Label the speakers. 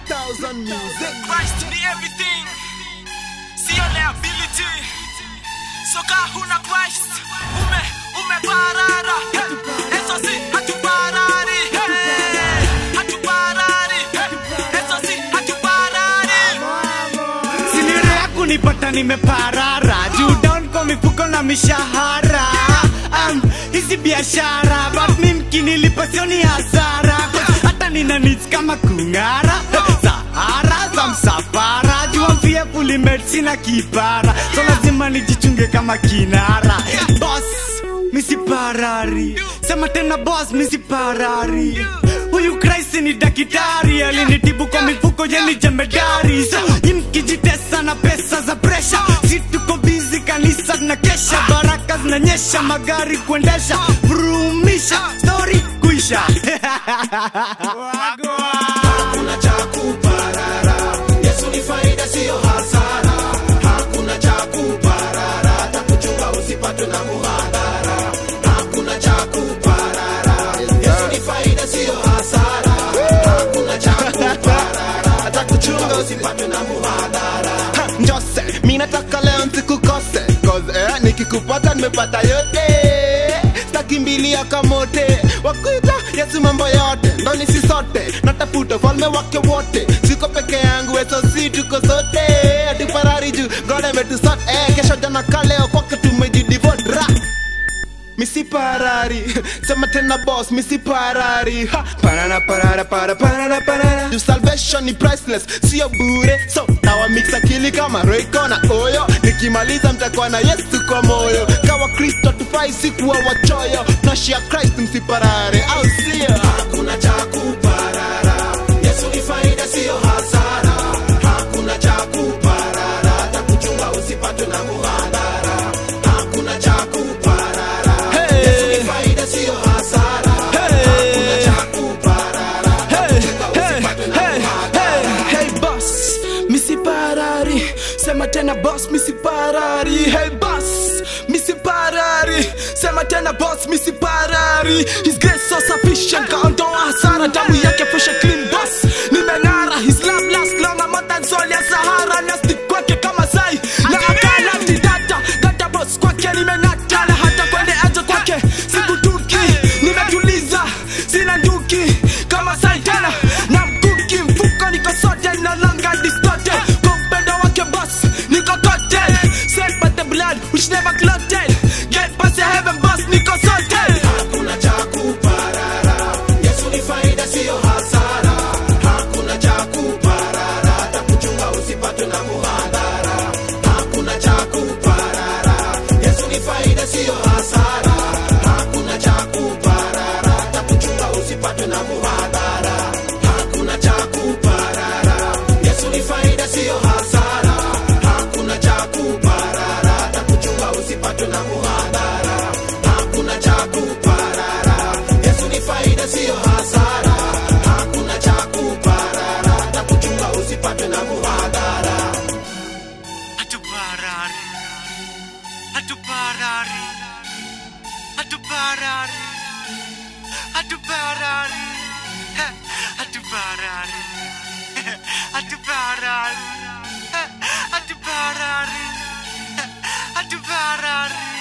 Speaker 1: 2000 music.
Speaker 2: Christ ni everything, sio liability. Soka huna Christ, umeparara. Eso si hatuparari, hatuparari. Eso si hatuparari.
Speaker 3: Sinire yako nipata nimeparara. Juu down kwa mifuko na mishahara. Hizi biashara, but mimi kinilipa sio ni hasara. Hata nina needs kama kungara. Sahara za msafara. Juu mfia fully made sina kipara. So lazima nijichunge kama kinara. Boss, misi parari. Sema tena boss, misi parari. Huyu Christ ni dakitari. Alinitibu kwa mifuko yeni jemedari. So imkijitesa na pesa za pressure. Si tuko busy kanisa na kesha. Baraka zinanyesha, magari kuendesha. Vurumisha, story kuisha.
Speaker 1: Hakuna cha kuparara, Yesu ni faida sio hasara. Hakuna cha kuparara, atakuchunga usipatwe na muhadhara. Hakuna cha kuparara, Yesu ni faida sio hasara. Hakuna cha kuparara, atakuchunga usipatwe na muhadhara. Njose, mimi nataka leo nisikukose, cause nikikupata nimepata yote. Stakimbilia kamote, wakuita Yesu mambo yote, ndo nisi sote. Natafuta falme wake wote, siko peke yangu, eso si tuko sote. Hatuparari juu, God ametusote. Kesho jana kaleo kwake tumejidevote. Misi parari, sema tena boss, misi parari. Parara parara para parara parara. Your salvation ni priceless, sio bure. So, nawa mix akili kama Royco na Oyo. Nikimaliza mtakuwa na Yesu kwa moyo. Kawa Kristo tufai sikuwa wachoyo. Nashia Christ msiparare, au sio? Hakuna cha kuparara, Yesu ni faida sio hasara. Hakuna cha kuparara, atakuchunga usipatwe na muhadhara. Hakuna cha kuparara, Yesu ni faida sio hasara. Hakuna cha kuparara, atakuchunga usipatwe na muhadhara.
Speaker 2: Hey boss, misi parari. Sema tena boss, misi parari. Hey boss, misi parari. Sema tena boss, misi parari. His grace so sufficient, kaondoa hasara. Damu yake fresh and clean boss. Nimeng'ara, his love lasts longer more than soul ya Sahara. Nasti kwake kama sai, na akala mtidata. Data boss kwake nimenata, na hata kwende aje kwake sikutuki. Nimetuliza, sina nduki kama sai tena. Na mkuki mfuko niko sote, no longer distorted. Kumpenda wake boss, niko coated. Saved by the blood which never clotted. Get past the heaven boss, niko sorted.
Speaker 1: Hakuna cha kuparara, Yesu ni faida sio hasara. Hakuna cha kuparara, atakuchunga usipatwe na muhadhara. Hakuna cha kuparara, Yesu ni faida sio hasara. Hakuna cha kuparara, atakuchunga usipatwe na muhadhara. Hakuna cha kuparara, Yesu ni faida sio hasara. Hakuna cha kuparara, atakuchunga usipatwe na muhadhara. Hakuna cha kuparara, Yesu ni faida sio hasara. Hakuna cha kuparara, atakuchunga usipatwe na muhadhara.
Speaker 3: Hatuparari, hatuparari, hatuparari, hatuparari, hatuparari, hatuparari, hatuparari, hatuparari.